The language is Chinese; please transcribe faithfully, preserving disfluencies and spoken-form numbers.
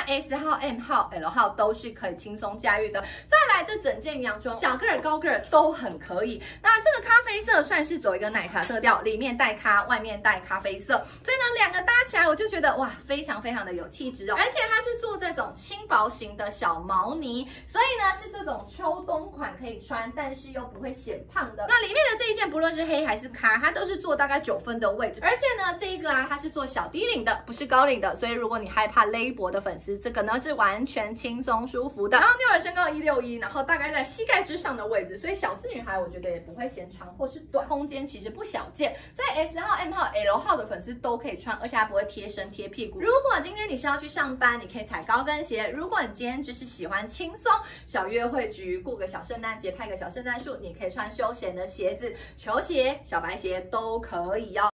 S 号、M 号、L 号都是可以轻松驾驭的。再来，这整件洋装小个儿、高个儿都很可以。那这个咖啡色算是走一个奶茶色调，里面带咖，外面带咖啡色，所以呢，两个搭起来我就觉得哇，非常非常的有气质哦。而且它是做这种轻薄型的小毛呢，所以呢是这种秋冬款可以穿，但是又不会显胖的。那里面的这一件不论是黑还是咖，它都是做大概九分的位置，而且呢这一个啊它是做小低领的，不是高领的，所以如果你害怕勒脖的粉丝，这个呢是完全轻松舒服的。然后妞儿身高一六一，然后大概在膝盖之上的位置，所以小资女孩我觉得也不会嫌长或是短，空间其实不小件，所以 S 号、M 号、L 号的粉丝都可以穿，而且它不会贴身贴屁股。如果今天你是要去上班，你可以踩高跟鞋；如果你今天就是喜欢轻松小约会局，过个小圣诞节，拍个小圣诞树，你可以穿休闲的鞋子，球鞋、小白鞋都可以哦。